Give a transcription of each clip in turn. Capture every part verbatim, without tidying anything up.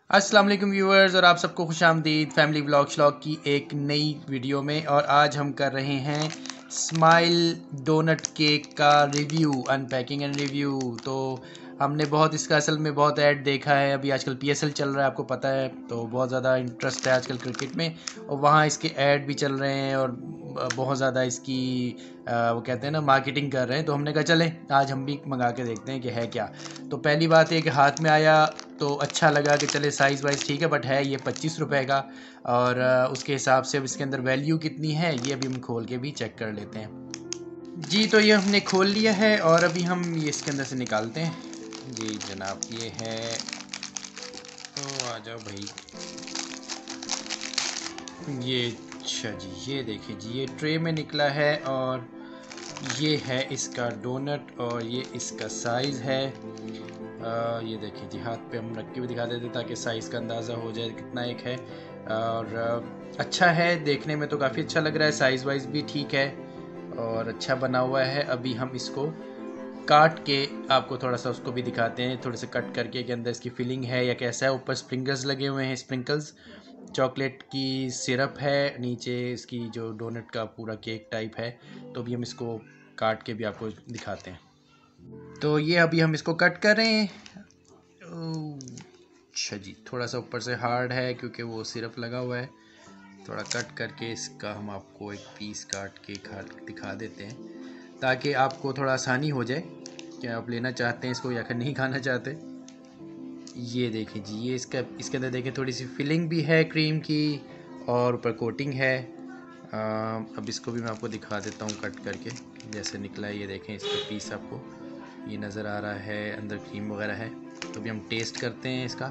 अस्सलाम वालेकुम व्यूअर्स और आप सबको खुशामदीद फैमिली ब्लॉग श्लॉग की एक नई वीडियो में। और आज हम कर रहे हैं स्माइल डोनट केक का रिव्यू, अनपैकिंग एंड रिव्यू। तो हमने बहुत इसका असल में बहुत ऐड देखा है, अभी आजकल पीएसएल चल रहा है आपको पता है, तो बहुत ज़्यादा इंटरेस्ट है आजकल क्रिकेट में और वहाँ इसके ऐड भी चल रहे हैं और बहुत ज़्यादा इसकी आ, वो कहते हैं ना मार्केटिंग कर रहे हैं। तो हमने कहा चलें आज हम भी मंगा के देखते हैं कि है क्या। तो पहली बात है कि हाथ में आया तो अच्छा लगा कि चले साइज़ वाइज ठीक है, बट है ये पच्चीस रुपए का और आ, उसके हिसाब से अब इसके अंदर वैल्यू कितनी है ये अभी हम खोल के भी चेक कर लेते हैं। जी तो ये हमने खोल लिया है और अभी हम ये इसके अंदर से निकालते हैं। जी जनाब ये है, तो आ जाओ भाई। ये अच्छा जी, ये देखिए जी, ये ट्रे में निकला है और ये है इसका डोनट और ये इसका साइज़ है। आ, ये देखिए जी, हाथ पे हम रख के भी दिखा देते ताकि साइज़ का अंदाज़ा हो जाए कितना एक है। और आ, अच्छा है, देखने में तो काफ़ी अच्छा लग रहा है, साइज़ वाइज भी ठीक है और अच्छा बना हुआ है। अभी हम इसको काट के आपको थोड़ा सा उसको भी दिखाते हैं, थोड़े से कट करके कि अंदर इसकी फिलिंग है या कैसा है। ऊपर स्प्रिंकल्स लगे हुए हैं, स्प्रिंकल्स चॉकलेट की सिरप है, नीचे इसकी जो डोनट का पूरा केक टाइप है। तो अभी हम इसको काट के भी आपको दिखाते हैं। तो ये अभी हम इसको कट कर रहे हैं। अच्छा जी, थोड़ा सा ऊपर से हार्ड है क्योंकि वो सिरप लगा हुआ है। थोड़ा कट करके इसका हम आपको एक पीस काट के खा दिखा देते हैं ताकि आपको थोड़ा आसानी हो जाए कि आप लेना चाहते हैं इसको या फिर नहीं खाना चाहते। ये देखें जी, ये इसका इसके अंदर देखें थोड़ी सी फिलिंग भी है क्रीम की और ऊपर कोटिंग है। आ, अब इसको भी मैं आपको दिखा देता हूँ कट करके जैसे निकला है। ये देखें इसका पीस आपको ये नज़र आ रहा है, अंदर क्रीम वगैरह है। तो अभी हम टेस्ट करते हैं इसका।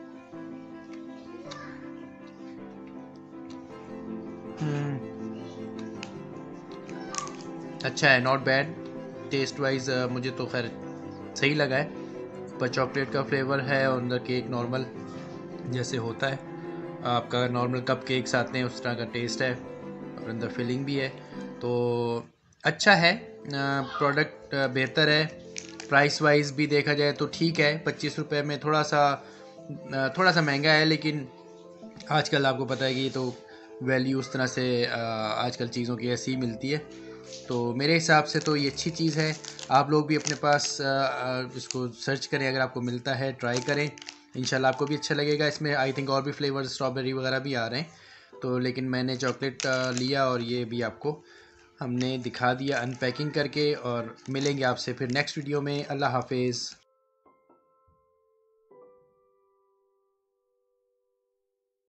अच्छा है, नॉट बैड टेस्ट वाइज, मुझे तो खैर सही लगा है। पर चॉकलेट का फ्लेवर है और अंदर केक नॉर्मल जैसे होता है, आपका नॉर्मल कप केक्स आते हैं उस तरह का टेस्ट है और अंदर फिलिंग भी है। तो अच्छा है, प्रोडक्ट बेहतर है। प्राइस वाइज भी देखा जाए तो ठीक है, पच्चीस रुपये में थोड़ा सा थोड़ा सा महंगा है, लेकिन आजकल आपको पता है कि ये तो वैल्यू उस तरह से आजकल चीज़ों की ऐसी ही मिलती है। तो मेरे हिसाब से तो ये अच्छी चीज़ है। आप लोग भी अपने पास इसको सर्च करें, अगर आपको मिलता है ट्राई करें, इंशाल्लाह आपको भी अच्छा लगेगा। इसमें आई थिंक और भी फ्लेवर स्ट्रॉबेरी वगैरह भी आ रहे हैं, तो लेकिन मैंने चॉकलेट लिया और ये भी आपको हमने दिखा दिया अनपैकिंग करके। और मिलेंगे आपसे फिर नेक्स्ट वीडियो में। अल्लाह हाफिज़।